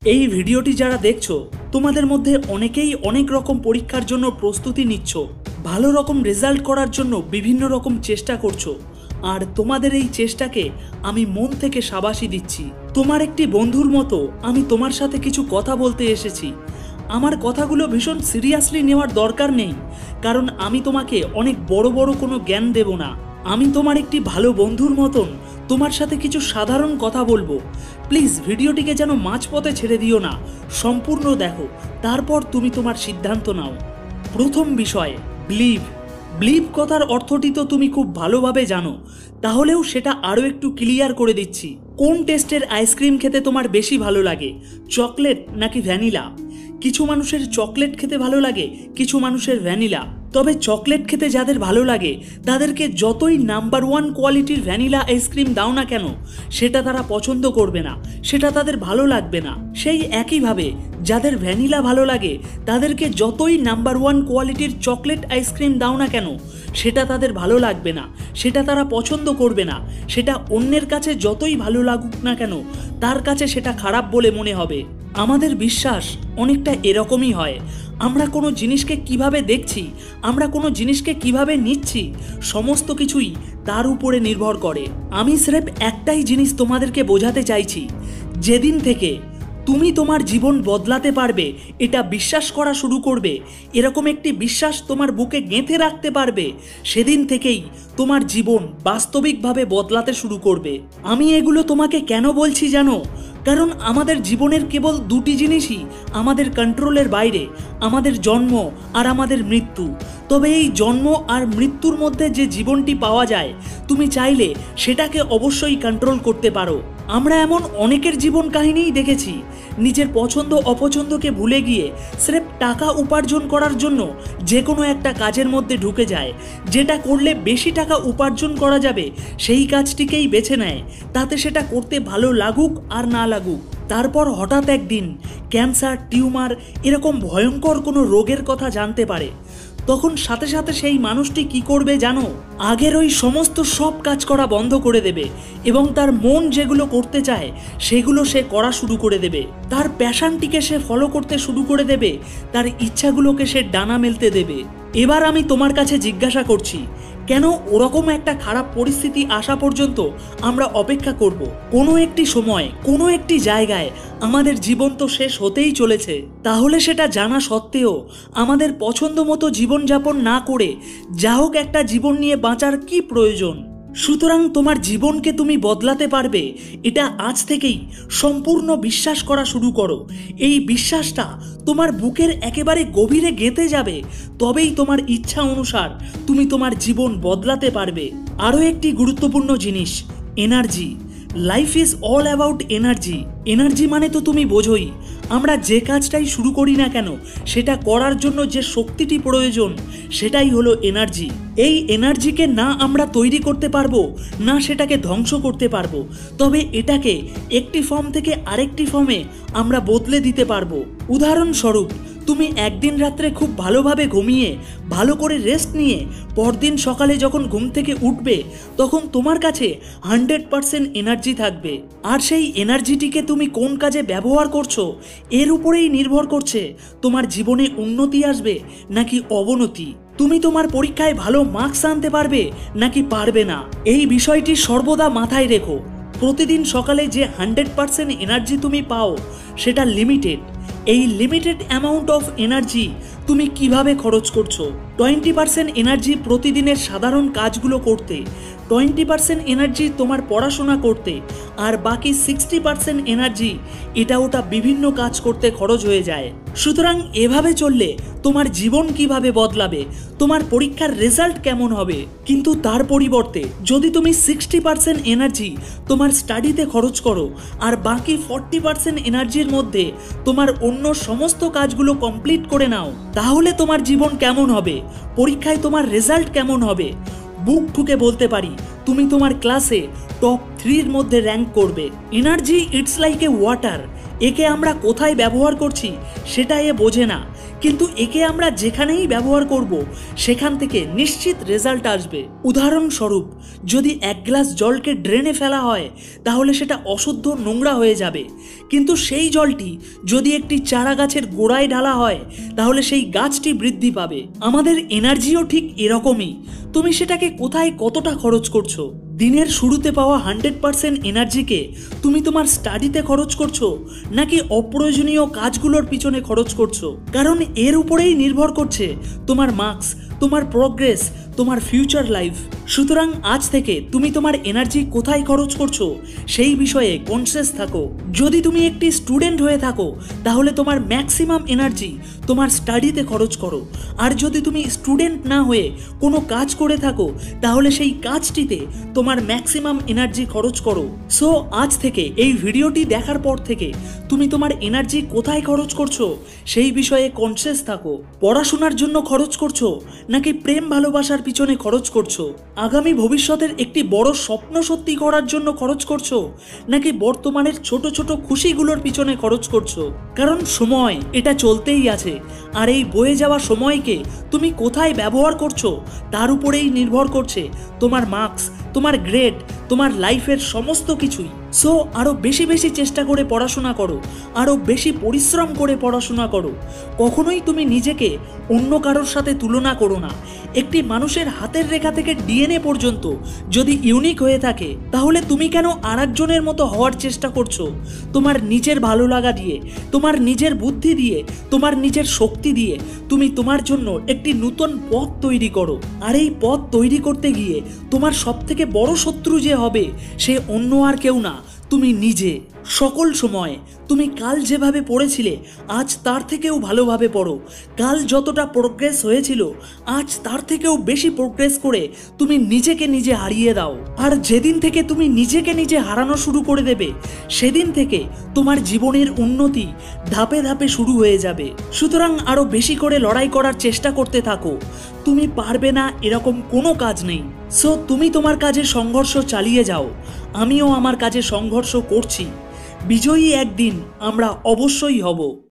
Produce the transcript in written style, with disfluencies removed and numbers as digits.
এই ভিডিওটি যারা দেখছো তোমাদের মধ্যে অনেকেই অনেক রকম পরীক্ষার জন্য প্রস্তুতি নিচ্ছ, ভালো রকম রেজাল্ট করার জন্য বিভিন্ন রকম চেষ্টা করছো। আর তোমাদের এই চেষ্টাকে আমি মন থেকে সাবাসি দিচ্ছি। তোমার একটি বন্ধুর মতো আমি তোমার সাথে কিছু কথা বলতে এসেছি। আমার কথাগুলো ভীষণ সিরিয়াসলি নেওয়ার দরকার নেই, কারণ আমি তোমাকে অনেক বড় বড় কোনো জ্ঞান দেব না। আমি তোমার একটি ভালো বন্ধুর মতন তোমার সাথে কিছু সাধারণ কথা বলবো। প্লিজ ভিডিওটিকে যেন মাঝপথে ছেড়ে দিও না, সম্পূর্ণ দেখো, তারপর তুমি তোমার সিদ্ধান্ত নাও। প্রথম বিষয়, বিলিভ কথার অর্থটি তো তুমি খুব ভালোভাবে জানো, তাহলেও সেটা আরও একটু ক্লিয়ার করে দিচ্ছি। কোন টেস্টের আইসক্রিম খেতে তোমার বেশি ভালো লাগে, চকলেট নাকি ভ্যানিলা? কিছু মানুষের চকলেট খেতে ভালো লাগে, কিছু মানুষের ভ্যানিলা। তবে চকলেট খেতে যাদের ভালো লাগে তাদেরকে যতই নাম্বার 1 কোয়ালিটির ভ্যানিলা আইসক্রিম দাও না কেন, সেটা তারা পছন্দ করবে না, সেটা তাদের ভালো লাগবে না। সেই একইভাবে যাদের ভ্যানিলা ভালো লাগে তাদেরকে যতই নাম্বার 1 কোয়ালিটির চকলেট আইসক্রিম দাও না কেন, সেটা তাদের ভালো লাগবে না, সেটা তারা পছন্দ করবে না। সেটা অন্যের কাছে যতই ভালো লাগুক না কেন, তার কাছে সেটা খারাপ বলে মনে হবে। আমাদের বিশ্বাস অনেকটা এরকমই হয়। আমরা কোনো জিনিসকে কিভাবে দেখছি, আমরা কোনো জিনিসকে কিভাবে নিচ্ছি, সমস্ত কিছুই তার উপরে নির্ভর করে। আমি স্রেফ একটাই জিনিস তোমাদেরকে বোঝাতে চাইছি, যেদিন থেকে তুমি তোমার জীবন বদলাতে পারবে এটা বিশ্বাস করা শুরু করবে, এরকম একটি বিশ্বাস তোমার বুকে গেঁথে রাখতে পারবে, সেদিন থেকেই তোমার জীবন বাস্তবিকভাবে বদলাতে শুরু করবে। আমি এগুলো তোমাকে কেন বলছি জানো? কারণ আমাদের জীবনের কেবল দুটি জিনিসই আমাদের কন্ট্রোলের বাইরে, আমাদের জন্ম আর আমাদের মৃত্যু। তবে এই জন্ম আর মৃত্যুর মধ্যে যে জীবনটি পাওয়া যায়, তুমি চাইলে সেটাকে অবশ্যই কন্ট্রোল করতে পারো। আমরা এমন অনেকের জীবন কাহিনীই দেখেছি, নিজের পছন্দ অপছন্দকে ভুলে গিয়ে স্রেফ টাকা উপার্জন করার জন্য যে কোনো একটা কাজের মধ্যে ঢুকে যায়, যেটা করলে বেশি টাকা উপার্জন করা যাবে সেই কাজটিকেই বেছে নেয়, তাতে সেটা করতে ভালো লাগুক আর না লাগুক। তারপর হঠাৎ একদিন ক্যান্সার, টিউমার এরকম ভয়ঙ্কর কোনো রোগের কথা জানতে পারে। তখন সাথে সাথে সেই মানুষটি কি করবে জানো? আগের ওই সমস্ত সব কাজ করা বন্ধ করে দেবে এবং তার মন যেগুলো করতে চায় সেগুলো সে করা শুরু করে দেবে। তার প্যাশনটিকে সে ফলো করতে শুরু করে দেবে, তার ইচ্ছাগুলোকে সে ডানা মেলতে দেবে। এবার আমি তোমার কাছে জিজ্ঞাসা করছি, কেন ওরকম একটা খারাপ পরিস্থিতি আসা পর্যন্ত আমরা অপেক্ষা করব? কোনো একটি সময়, কোনো একটি জায়গায় আমাদের জীবন তো শেষ হতেই চলেছে। তাহলে সেটা জানা সত্ত্বেও আমাদের পছন্দ মতো জীবনযাপন না করে যা হোক একটা জীবন নিয়ে বাঁচার কি প্রয়োজন? সুতরাং তোমার জীবনকে তুমি বদলাতে পারবে, এটা আজ থেকেই সম্পূর্ণ বিশ্বাস করা শুরু করো। এই বিশ্বাসটা তোমার বুকের একেবারে গভীরে গেঁথে যাবে, তবেই তোমার ইচ্ছা অনুসার তুমি তোমার জীবন বদলাতে পারবে। আরও একটি গুরুত্বপূর্ণ জিনিস, energy. Life is all about energy. Energy মানে তো তুমি বোঝোই, আমরা যে কাজটাই শুরু করি না কেন সেটা করার জন্য যে শক্তিটি প্রয়োজন সেটাই হলো এনার্জি। এই এনার্জিকে না আমরা তৈরি করতে পারবো, না সেটাকে ধ্বংস করতে পারবো, তবে এটাকে একটি ফর্ম থেকে আরেকটি ফর্মে আমরা বদলে দিতে পারবো। উদাহরণস্বরূপ, তুমি একদিন রাত্রে খুব ভালোভাবে ঘুমিয়ে ভালো করে রেস্ট নিয়ে পরদিন সকালে যখন ঘুম থেকে উঠবে তখন তোমার কাছে 100% এনার্জি থাকবে। আর সেই এনার্জিটিকে তুমি কোন কাজে ব্যবহার করছো এর উপরেই নির্ভর করছে তোমার জীবনে উন্নতি আসবে নাকি অবনতি। তুমি তোমার পরীক্ষায় ভালো মার্কস আনতে পারবে নাকি পারবে না, এই বিষয়টি সর্বদা মাথায় রেখো। প্রতিদিন সকালে যে 100% এনার্জি তুমি পাও সেটা লিমিটেড। এই লিমিটেড অ্যামাউন্ট অফ এনার্জি তুমি কিভাবে খরচ করছো? 20% এনার্জি প্রতিদিনের সাধারণ কাজগুলো করতে, 20% এনার্জি তোমার পড়াশোনা করতে, আর বাকি 60% এনার্জি এটা ওটা বিভিন্ন কাজ করতে খরচ হয়ে যায়। সুতরাং এভাবে চললে তোমার জীবন কিভাবে বদলাবে, তোমার পরীক্ষার রেজাল্ট কেমন হবে? কিন্তু তার পরিবর্তে যদি তুমি 60% এনার্জি তোমার স্টাডিতে খরচ করো আর বাকি 40% এনার্জির মধ্যে তোমার অন্য সমস্ত কাজগুলো কমপ্লিট করে নাও, তাহলে তোমার জীবন কেমন হবে? পরীক্ষায় তোমার রেজাল্ট কেমন হবে? বুক ঠুকে বলতে পারি তুমি তোমার ক্লাসে টপ 3-র মধ্যে র্যাঙ্ক করবে। Energy it's like a water, একে আমরা কোথায় ব্যবহার করছি সেটা এ বোঝে না, কিন্তু একে আমরা যেখানেই ব্যবহার করব সেখান থেকে নিশ্চিত রেজাল্ট আসবে। উদাহরণস্বরূপ, যদি 1 গ্লাস জলকে ড্রেনে ফেলা হয় তাহলে সেটা অশুদ্ধ নোংরা হয়ে যাবে, কিন্তু সেই জলটি যদি একটি চারা গাছের গোড়ায় ঢালা হয় তাহলে সেই গাছটি বৃদ্ধি পাবে। আমাদের এনার্জিও ঠিক এরকমই। তুমি সেটাকে কোথায় কতটা খরচ করছো? দিনের শুরুতে পাওয়া 100% এনার্জিকে তুমি তোমার স্টাডিতে খরচ করছো নাকি অপ্রয়োজনীয় কাজগুলোর পিছনে খরচ করছো? কারণ এর উপরেই নির্ভর করছে তোমার মার্কস, তোমার প্রোগ্রেস, তোমার ফিউচার লাইফ। সুতরাং আজ থেকে তুমি তোমার এনার্জি কোথায় খরচ করছো সেই বিষয়ে কনসিয়াস থাকো। যদি তুমি একটি স্টুডেন্ট হয়ে থাকো তাহলে তোমার ম্যাক্সিমাম এনার্জি তোমার স্টাডিতে খরচ করো, আর যদি তুমি স্টুডেন্ট না হয়ে কোনো কাজ করে থাকো তাহলে সেই কাজটিতে তোমার ম্যাক্সিমাম এনার্জি খরচ করো। সো আজ থেকে এই ভিডিওটি দেখার পর থেকে তুমি তোমার এনার্জি কোথায় খরচ করছো সেই বিষয়ে কনসিয়াস থাকো। পড়াশোনার জন্য খরচ করছো নাকি প্রেম ভালোবাসার পিছনে খরচ করছো? আগামী ভবিষ্যতের একটি বড় স্বপ্ন সত্যি করার জন্য খরচ করছো নাকি বর্তমানের ছোট ছোট খুশিগুলোর পিছনে খরচ করছো? কারণ সময় এটা চলতেই আছে, আর এই বয়ে যাওয়া সময়কে তুমি কোথায় ব্যবহার করছো তার উপরেই নির্ভর করছে তোমার মার্কস, তোমার গ্রেড, তোমার লাইফের সমস্ত কিছুই। সো আরো বেশি বেশি চেষ্টা করে পড়াশোনা করো, আরো বেশি পরিশ্রম করে পড়াশোনা করো। কখনোই তুমি নিজেকে অন্য কারোর সাথে তুলনা করো না। একটি মানুষের হাতের রেখা থেকে ডিএনএ পর্যন্ত যদি ইউনিক হয়ে থাকে তাহলে তুমি কেন আরেকজনের মতো হওয়ার চেষ্টা করছো? তোমার নিজের ভালো লাগা দিয়ে, তোমার নিজের বুদ্ধি দিয়ে, তোমার নিজের শক্তি দিয়ে তুমি তোমার জন্য একটি নতুন পথ তৈরি করো। আর এই পথ তৈরি করতে গিয়ে তোমার সবথেকে বড় শত্রু যে হবে সে অন্য আর কেউ না, তুমি নিজে। সকল সময় তুমি কাল যেভাবে পড়েছিলে আজ তার থেকেও ভালোভাবে পড়ো। কাল যতটা প্রোগ্রেস হয়েছিল আজ তার থেকেও বেশি প্রোগ্রেস করে তুমি নিজেকে নিজে হারিয়ে দাও। আর যেদিন থেকে তুমি নিজেকে নিজে হারানো শুরু করে দেবে সেদিন থেকে তোমার জীবনের উন্নতি ধাপে ধাপে শুরু হয়ে যাবে। সুতরাং আরো বেশি করে লড়াই করার চেষ্টা করতে থাকো। তুমি পারবে না এরকম কোনো কাজ নেই। সো তুমি তোমার কাজে সংঘর্ষ চালিয়ে যাও, আমিও আমার কাজে সংঘর্ষ করছি। বিজয়ী একদিন আমরা অবশ্যই হব।